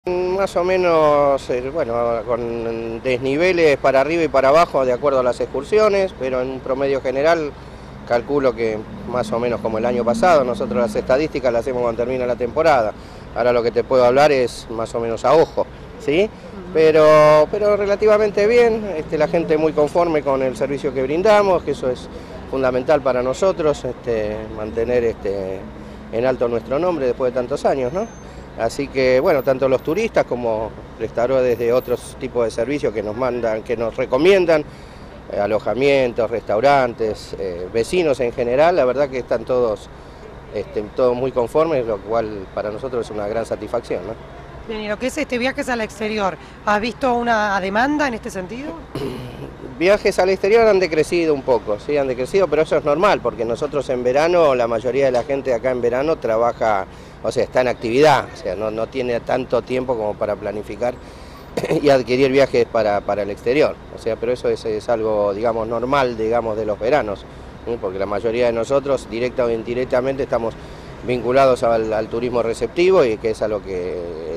Más o menos, bueno, con desniveles para arriba y para abajo de acuerdo a las excursiones, pero en un promedio general calculo que más o menos como el año pasado. Nosotros las estadísticas las hacemos cuando termina la temporada. Ahora lo que te puedo hablar es más o menos a ojo, ¿sí? Pero relativamente bien, la gente muy conforme con el servicio que brindamos, que eso es fundamental para nosotros, mantener en alto nuestro nombre después de tantos años, ¿no? Así que bueno, tanto los turistas como restauradores de otros tipos de servicios que nos mandan, que nos recomiendan, alojamientos, restaurantes, vecinos en general, la verdad que están todos muy conformes, lo cual para nosotros es una gran satisfacción, ¿no? Bien, y lo que es viajes al exterior, ¿has visto una demanda en este sentido? Viajes al exterior han decrecido un poco, sí, han decrecido, pero eso es normal, porque nosotros en verano, la mayoría de la gente acá en verano trabaja, o sea, está en actividad, o sea, no tiene tanto tiempo como para planificar y adquirir viajes para el exterior, o sea, pero eso es algo, digamos, normal, digamos, de los veranos, ¿sí? Porque la mayoría de nosotros, directa o indirectamente, estamos vinculados al turismo receptivo y que es a lo que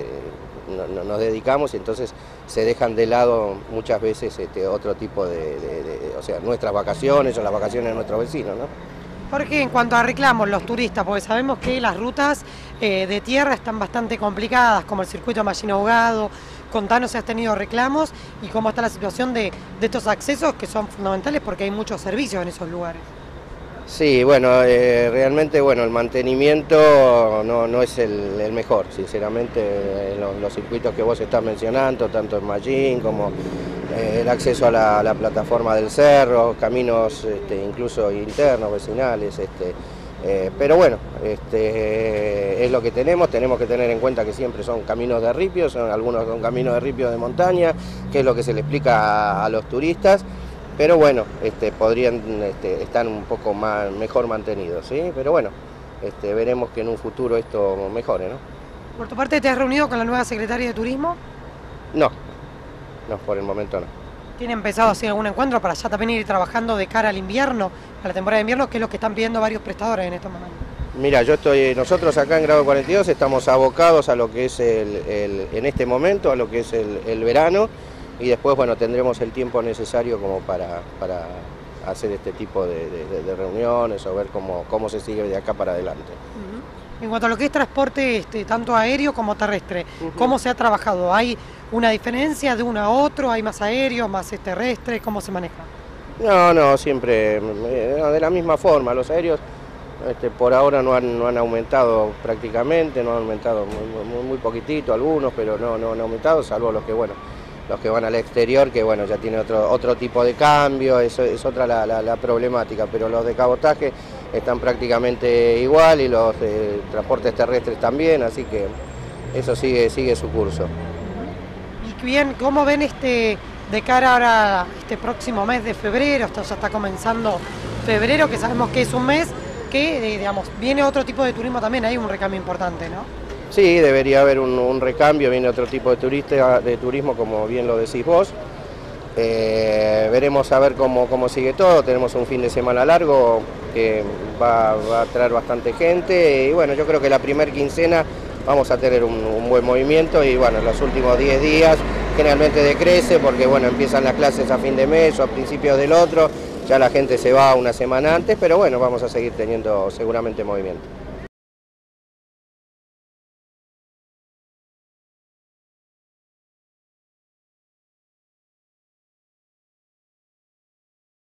nos dedicamos, y entonces se dejan de lado muchas veces otro tipo o sea, nuestras vacaciones o las vacaciones de nuestros vecinos, ¿no? Porque en cuanto a reclamos, los turistas, porque sabemos que las rutas de tierra están bastante complicadas, como el circuito Mallín Ahogado. Contanos si has tenido reclamos y cómo está la situación de estos accesos que son fundamentales porque hay muchos servicios en esos lugares. Sí, bueno, realmente bueno, el mantenimiento no es el mejor, sinceramente, los circuitos que vos estás mencionando, tanto en Mallín como el acceso a la plataforma del cerro, caminos incluso internos, vecinales, pero bueno, es lo que tenemos que tener en cuenta que siempre son caminos de ripio, algunos son caminos de ripio de montaña, que es lo que se le explica a los turistas. Pero bueno, podrían estar un poco mejor mantenidos, ¿sí? Pero bueno, veremos que en un futuro esto mejore, ¿no? Por tu parte, ¿te has reunido con la nueva secretaria de Turismo? No, por el momento no. ¿Tienen pensado hacer algún encuentro para ya también ir trabajando de cara al invierno, a la temporada de invierno, que es lo que están pidiendo varios prestadores en estos momentos? Mira, nosotros acá en Grado 42 estamos abocados a lo que es en este momento, a lo que es el verano. Y después, bueno, tendremos el tiempo necesario como para hacer este tipo de reuniones o ver cómo se sigue de acá para adelante. En cuanto a lo que es transporte, tanto aéreo como terrestre, ¿cómo se ha trabajado? ¿Hay una diferencia de uno a otro? ¿Hay más aéreos, más terrestres? ¿Cómo se maneja? No, siempre de la misma forma. Los aéreos por ahora no han aumentado prácticamente, no han aumentado muy poquitito algunos, pero no han aumentado, salvo los que van al exterior, que bueno, ya tiene otro tipo de cambio, eso es otra la problemática, pero los de cabotaje están prácticamente igual y los transportes terrestres también, así que eso sigue su curso. Y bien, ¿cómo ven de cara ahora a este próximo mes de febrero? Esto ya está comenzando febrero, que sabemos que es un mes que, digamos, viene otro tipo de turismo también, hay un recambio importante, ¿no? Sí, debería haber un recambio, viene otro tipo de turismo, como bien lo decís vos. Veremos a ver cómo sigue todo. Tenemos un fin de semana largo que va a traer bastante gente y bueno, yo creo que la primer quincena vamos a tener un buen movimiento y bueno, los últimos 10 días generalmente decrece porque bueno, empiezan las clases a fin de mes o a principios del otro, ya la gente se va una semana antes, pero bueno, vamos a seguir teniendo seguramente movimiento.